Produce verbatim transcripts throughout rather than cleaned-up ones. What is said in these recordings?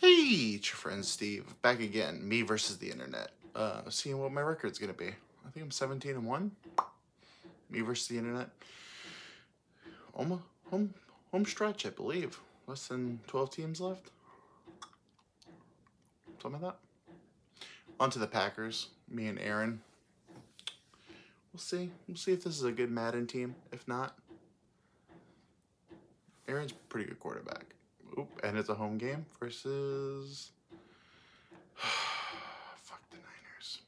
Hey, it's your friend Steve, back again. Me versus the internet. Uh, seeing what my record's gonna be. I think I'm seventeen and one. Me versus the internet. Home, home, home stretch, I believe. Less than twelve teams left. Something like that. On to the Packers. Me and Aaron. We'll see. We'll see if this is a good Madden team. If not, Aaron's a pretty good quarterback. Oop, and it's a home game versus. Fuck the Niners.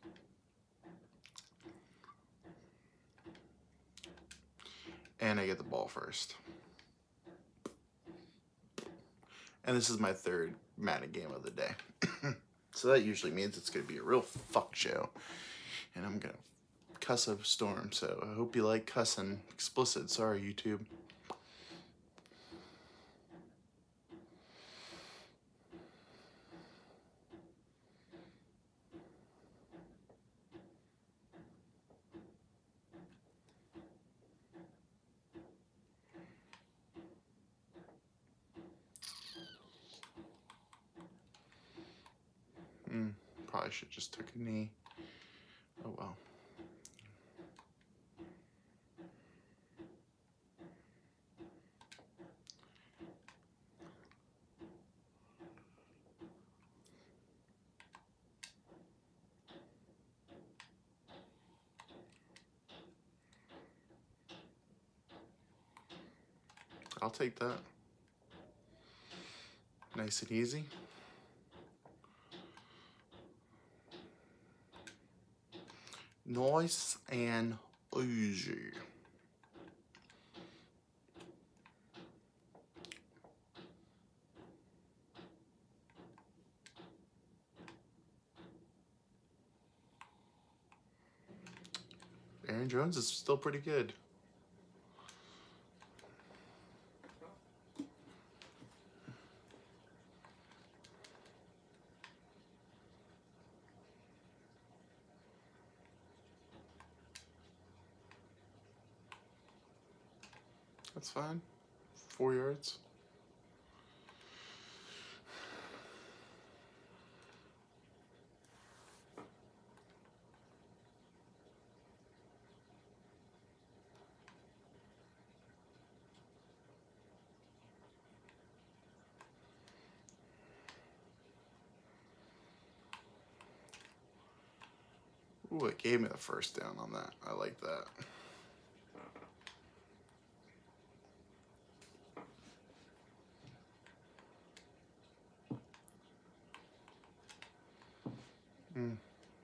And I get the ball first. And this is my third Madden game of the day. So that usually means it's going to be a real fuck show. And I'm going to cuss up a storm. So I hope you like cussing. Explicit. Sorry, YouTube. Mm, probably should just took a knee. Oh well. I'll take that. Nice and easy. Nice and easy. Aaron Jones is still pretty good. That's fine. Four yards. Ooh, it gave me the first down on that. I like that. Mm.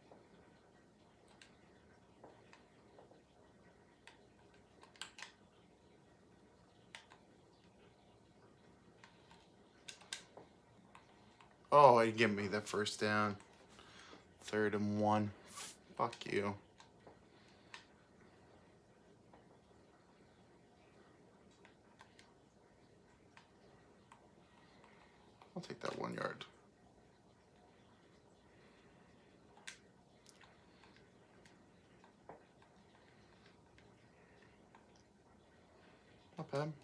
Oh, he gave me the first down. Third and one. Fuck you. I'll take that one yard. Not bad.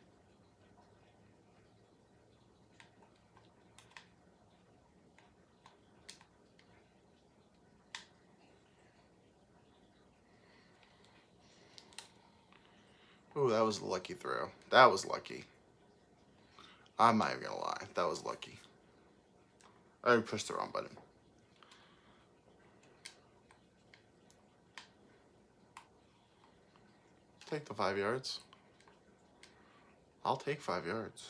Ooh, that was a lucky throw. That was lucky. I'm not even gonna lie. That was lucky. I pushed the wrong button. Take the five yards. I'll take five yards.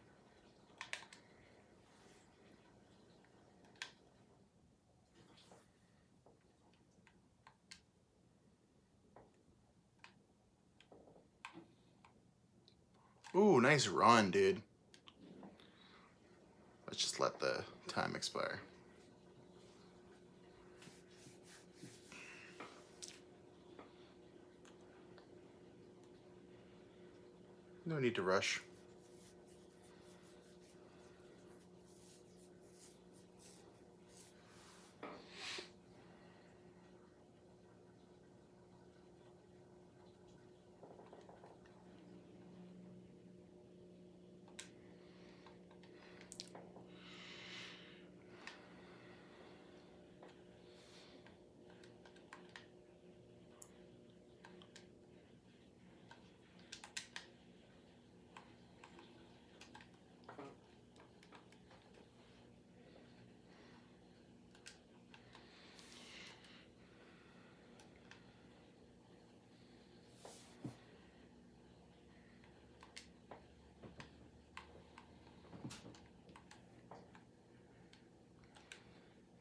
Ooh, nice run, dude. Let's just let the time expire. No need to rush.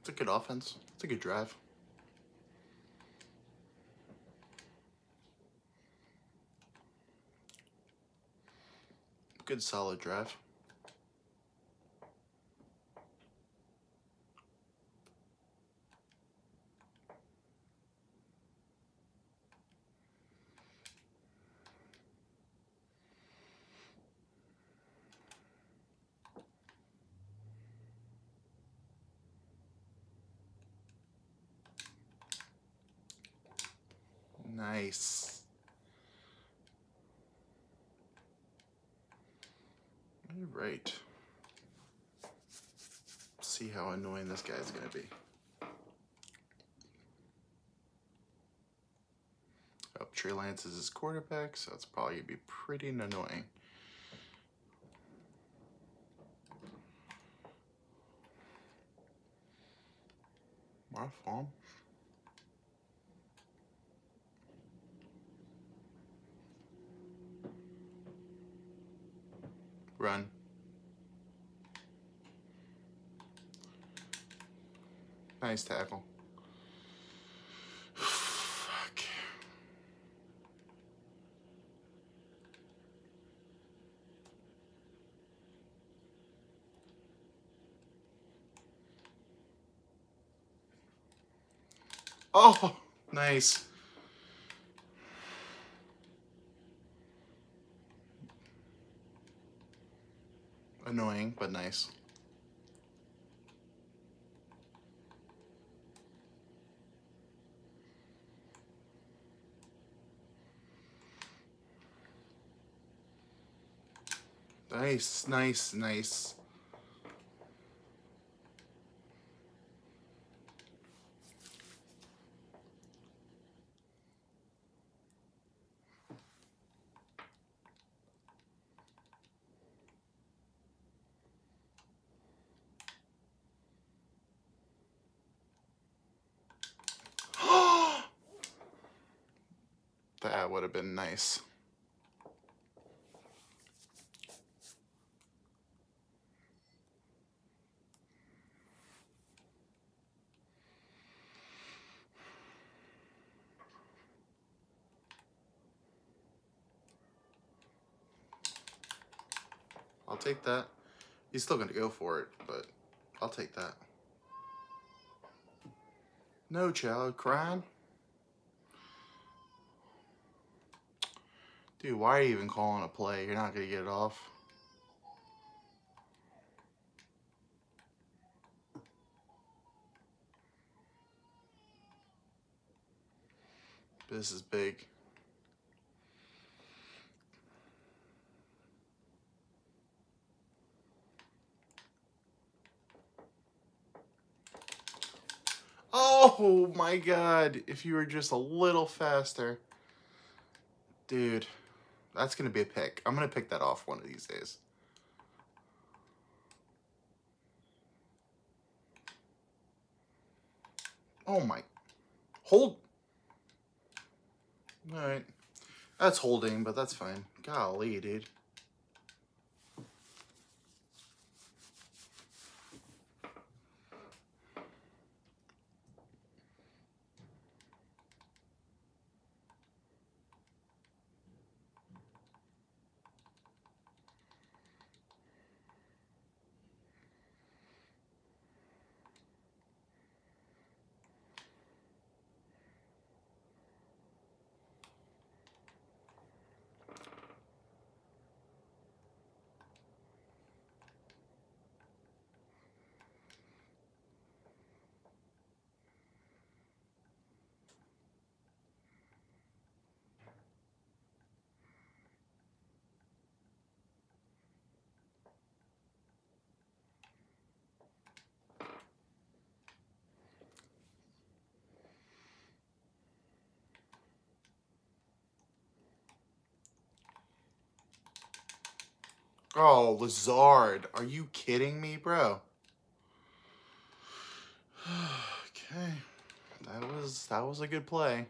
It's a good offense. It's a good drive. Good solid drive. Nice. All right. See how annoying this guy's gonna be. Oh, Trey Lance is his quarterback, so it's probably gonna be pretty annoying. My fault. Run. Nice tackle. Fuck. Oh, nice. Annoying, but nice. Nice, nice, nice. That would have been nice. I'll take that. He's still going to go for it, but I'll take that. No child crying. Dude, why are you even calling a play? You're not going to get it off. This is big. Oh my God. If you were just a little faster. Dude, that's going to be a pick. I'm going to pick that off one of these days. Oh my. Hold. All right. That's holding, but that's fine. Golly, dude. Oh, Lazard. Are you kidding me, bro? Okay. That was that was a good play.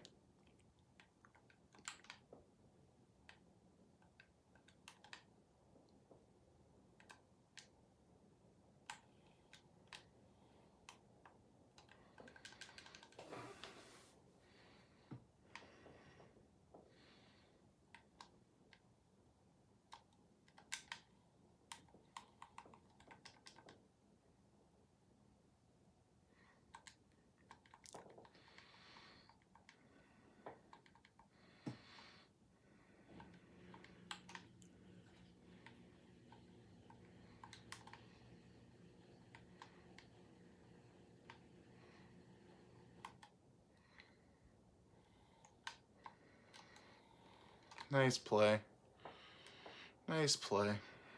Nice play. Nice play.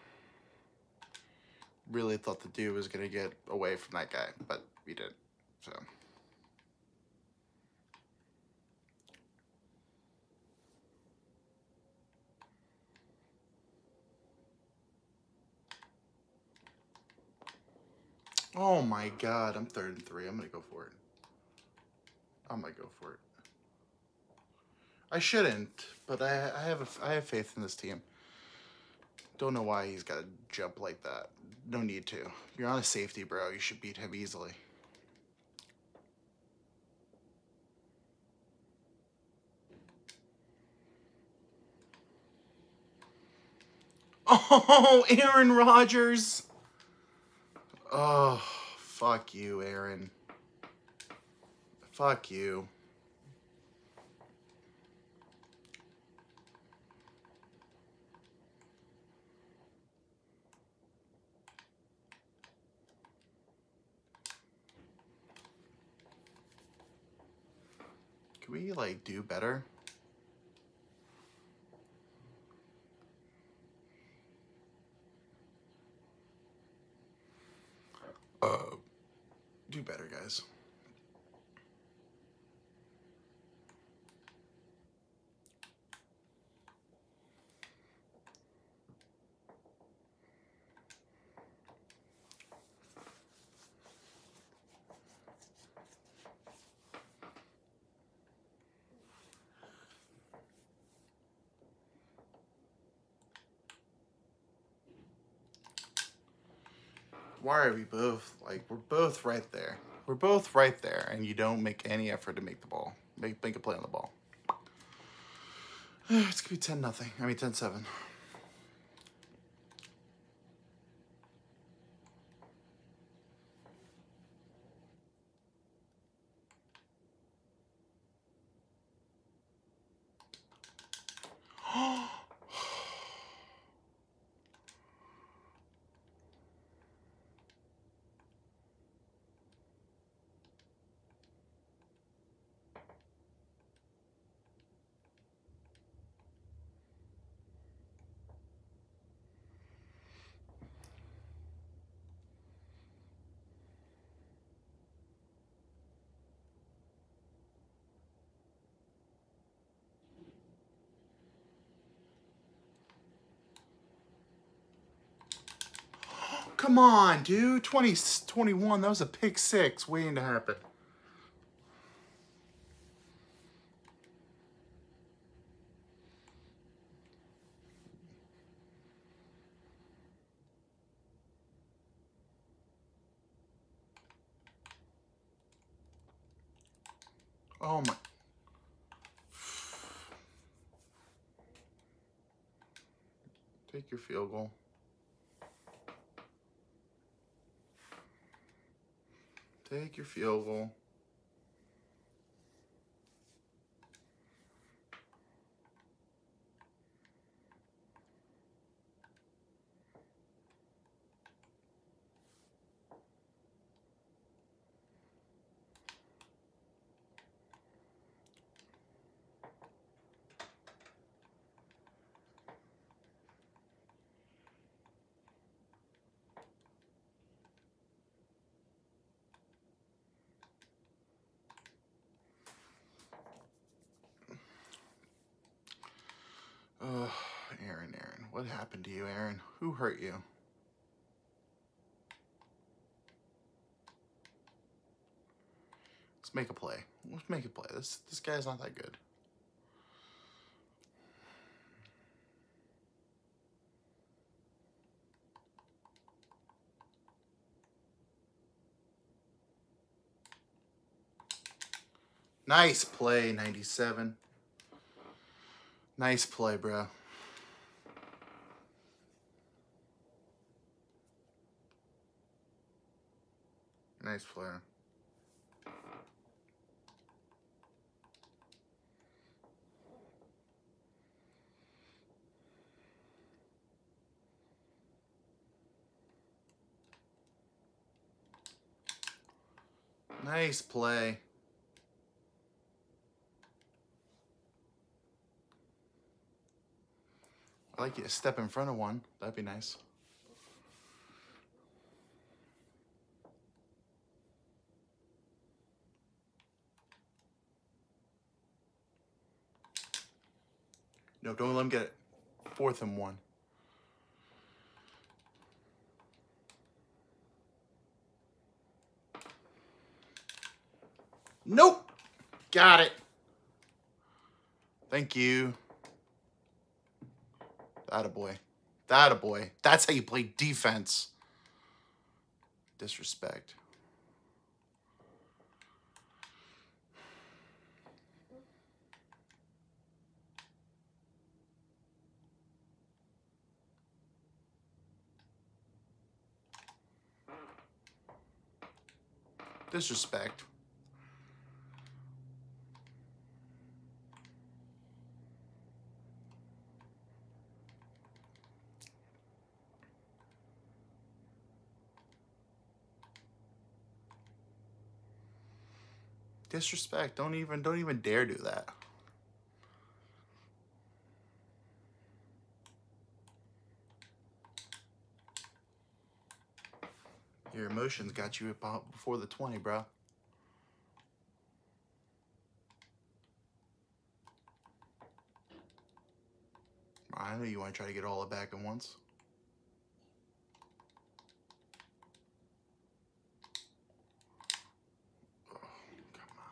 Really thought the dude was going to get away from that guy, but he didn't. So. Oh my God, I'm third and three. I'm going to go for it. I'm going to go for it. I shouldn't, but I, I have a, I have faith in this team. Don't know why he's got to jump like that. No need to. You're on a safety, bro. You should beat him easily. Oh, Aaron Rodgers. Oh, fuck you, Aaron. Fuck you. Can we, like, do better? Uh, do better, guys. Why are we both, like, we're both right there. We're both right there, and you don't make any effort to make the ball. Make, make a play on the ball. It's going to be ten nothing. I mean, ten seven. Come on, dude. twenty, twenty-one. That was a pick six waiting to happen. Oh, my. Take your field goal. Take your field goal. Oh, Aaron, Aaron. What happened to you, Aaron? Who hurt you? Let's make a play. Let's make a play. This this guy's not that good. Nice play, ninety-seven. Nice play, bro. Nice play. Nice play. like you to step in front of one. That'd be nice. No, don't let him get it. Fourth and one. Nope. Got it. Thank you. Attaboy. Attaboy. That's how you play defense. Disrespect. Disrespect. Disrespect. Don't even don't even dare do that. Your emotions got you about before the twenty, bro. I know you want to try to get all it back at once. Oh, come on.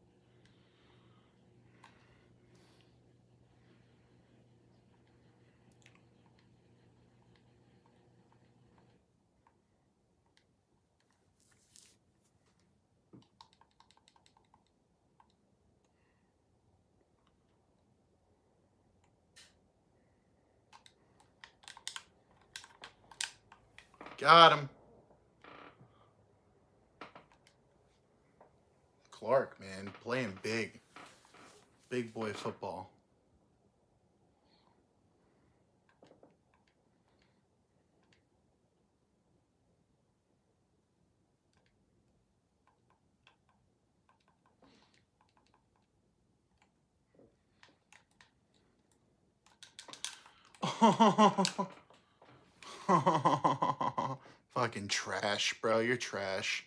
Got him. Clark, man, playing big. Big boy football. Fucking trash, bro. You're trash.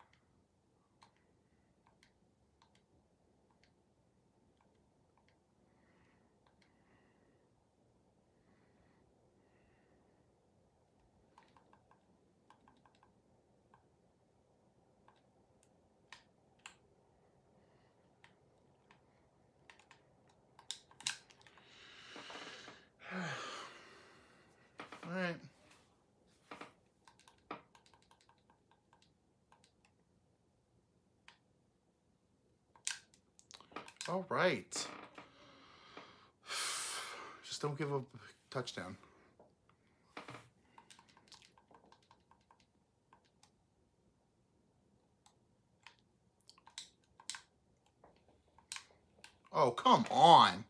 All right. All right. Just don't give a touchdown. Oh, come on.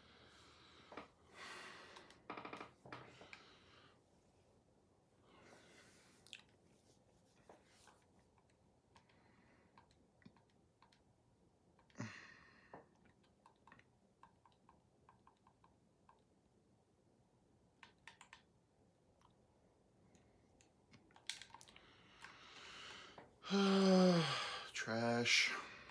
Trash.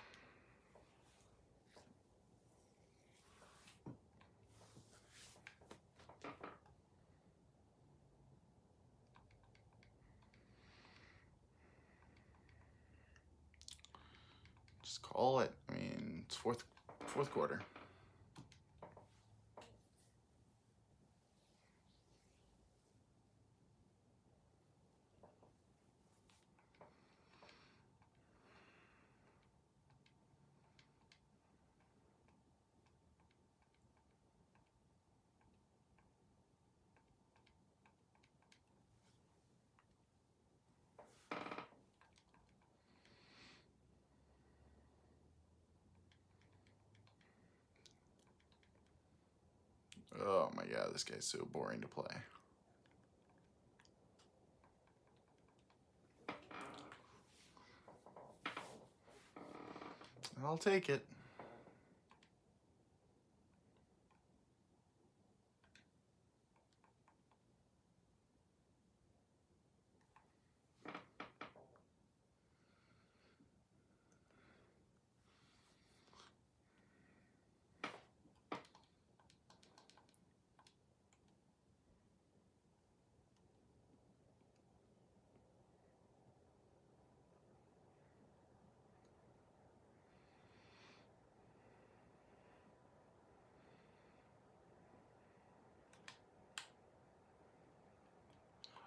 Just call it. I mean, it's fourth fourth quarter. Oh my god, this guy's so boring to play. I'll take it.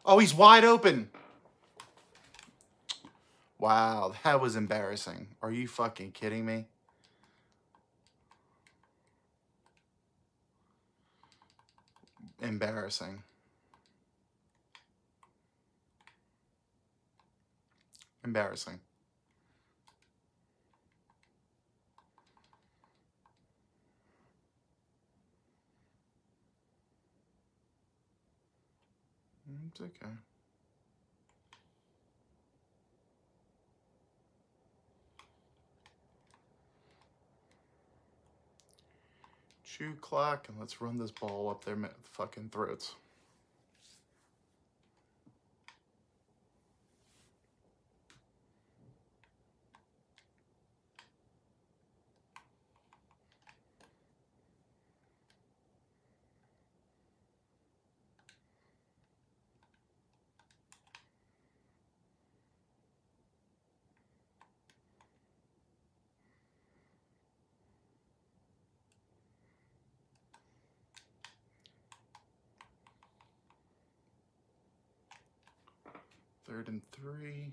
Oh, he's wide open. Wow, that was embarrassing. Are you fucking kidding me? Embarrassing. Embarrassing. It's okay. Chew clock, and let's run this ball up their fucking throats. Third and three.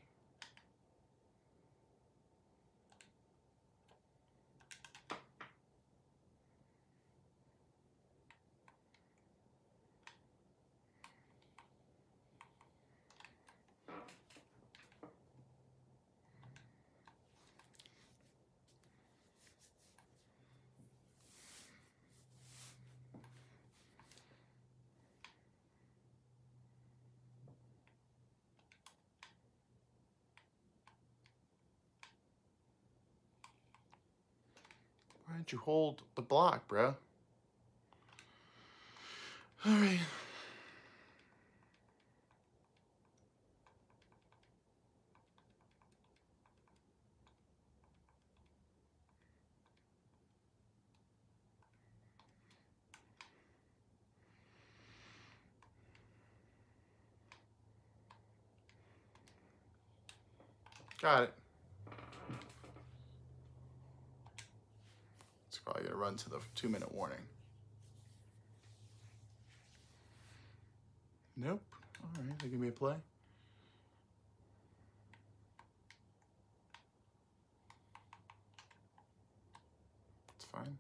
Why didn't you hold the block, bro? All right. Got it. It's probably gonna run to the two minute warning. Nope. All right, they give me a play. It's fine.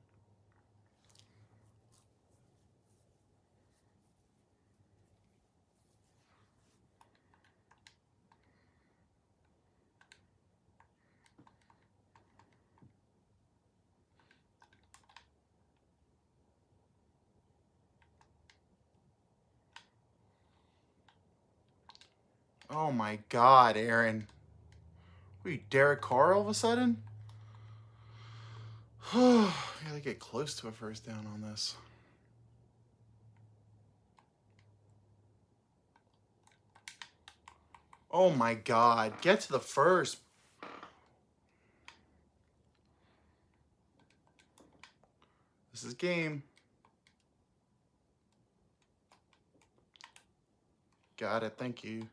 Oh my God, Aaron. What are you, Derek Carr all of a sudden? I gotta get close to a first down on this. Oh my God, get to the first. This is game. Got it, thank you.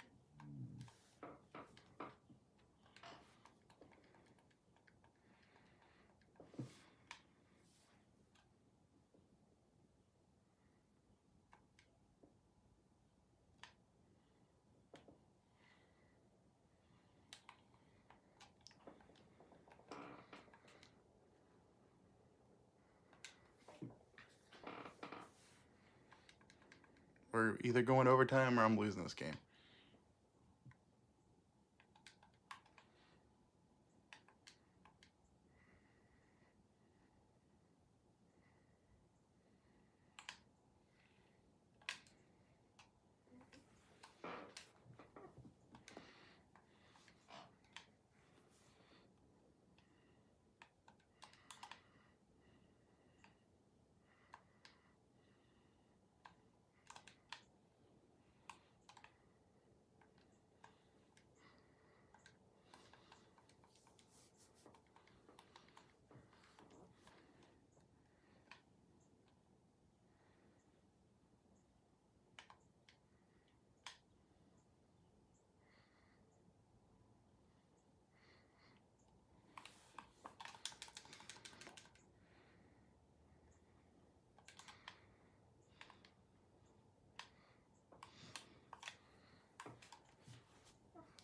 We're either going overtime or I'm losing this game.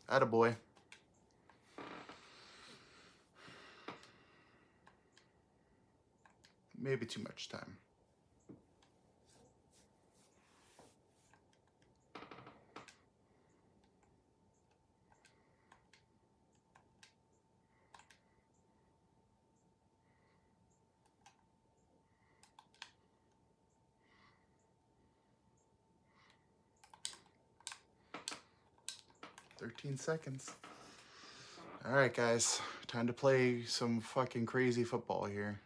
Attaboy. Maybe too much time. thirteen seconds. All right, guys. Time to play some fucking crazy football here.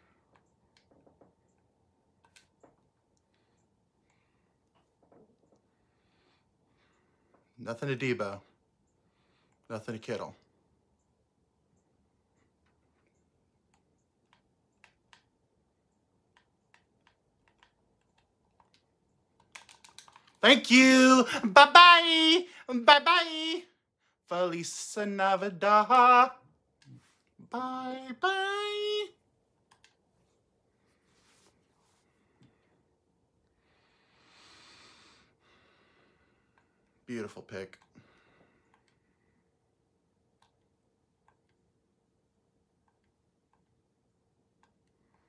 Nothing to Debo. Nothing to Kittle. Thank you. Bye-bye. Bye-bye. Feliz Navidad. Bye-bye. Beautiful pick.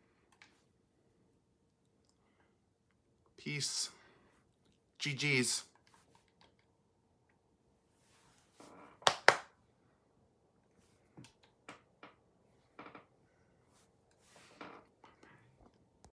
Peace. G G's.